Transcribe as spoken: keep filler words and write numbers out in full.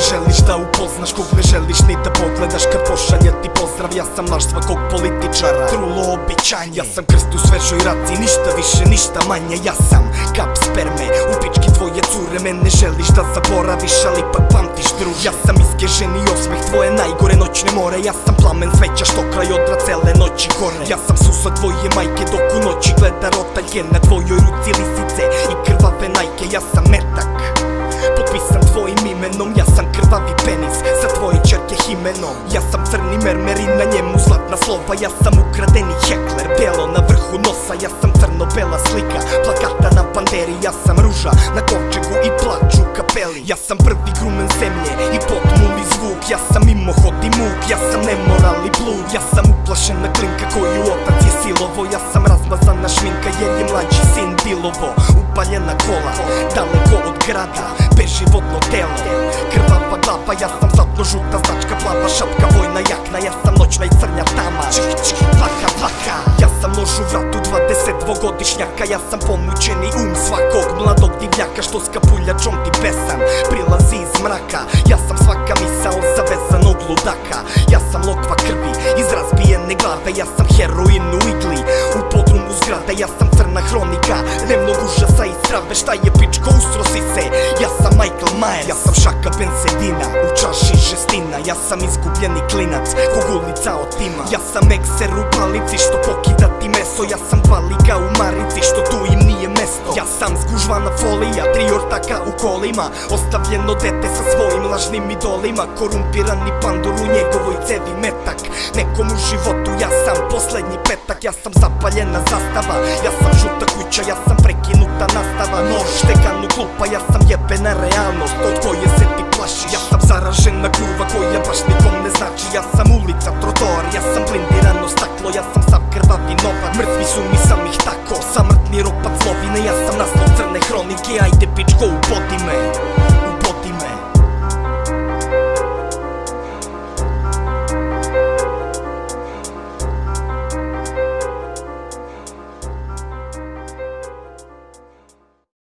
želiš da upoznaš, kog ne želiš ni da pogledaš kad pošalje ti pozdrav. Ja sam laž svakog političara, trulo običanje. Ja sam krst u svežoj raci, ništa više, ništa manje. Ja sam kap sperme, u pički tvoje cure. Mene želiš da zaboraviš, ali ipak pamtiš druž. Ja sam iskeženi osmeh tvoje najgore noćne more. Ja sam plamen sveća što kraj odra cele noći gore. Ja sam susa tvoje majke dok u noći gleda rotaljke. Na tvojoj ruci lisice i krvave najke. Ja sam metak potpisan tvojim imenom. Ja sam krvavi penis sa tvoje čerke himenom. Ja sam crni mermer i na njemu zlatna slova. Ja sam ukradeni hekler, belo na vrhu nosa. Ja sam crno-bela slika plakata na banderi. Ja sam ruža na kovčegu i plač u kapeli. Ja sam prvi grumen zemlje i potmuli zvuk. Ja sam imohod i muk, ja sam nemoral i blud. Ja sam uplašena klinka koju otac je silovo. Ja sam razmazana šminka jer je mlađi sin Dilovo. Upaljena kola, daleko od grada, beživotno telo, krvava glava. Ja sam zlatno-žuta značka, plava šapka, vojna jakna. Ja sam noćna i crnja tama, čik čik, plaka plaka. Ja sam lož u vratu dvadeset dvogodišnjaka. Ja sam pomućeni um svakog mladog divljaka što s kapuljačom ti pesan prilazi iz mraka. Ja sam svaka misao zavezanog ludaka. Ja sam lokva krvi iz razbijene glave. Ja sam heroin u igli u podrumu zgrade. Ja sam crna hronika dnevnog užasa i strave. Šta je pičko, usrosi se, ja sam Michael Myers. Ja sam šaka bensedina u čaši žestina. Ja sam izgubljeni klinac kog ulica otima. Ja sam ekser u palici što pokida ti meso. Ja sam dva liga u marici što tu im nije mesto. Ja sam zgužvana folija, tri ortaka u kolima, ostavljeno dete sa svojim lažnim idolima. Korumpirani pandur u njegovoj cevi metak. Nekom u životu ja sam poslednji petak. Ja sam zapaljena zastava, ja sam žuta kuća. Ja sam prekinuta nastava, nož štegan u klupa. Ja sam jebena realnost od koje se ti plašiš. Ja sam zaražena kurva koja baš nikom ne znači. Ja sam ulica, trotoar, ja sam blindirano staklo. Ja sam sav krvavi novac, mrtvi su mi sam ih tako. Samrtni ropac lovine, ja sam naslov crne hronike. Ajde pičko u pod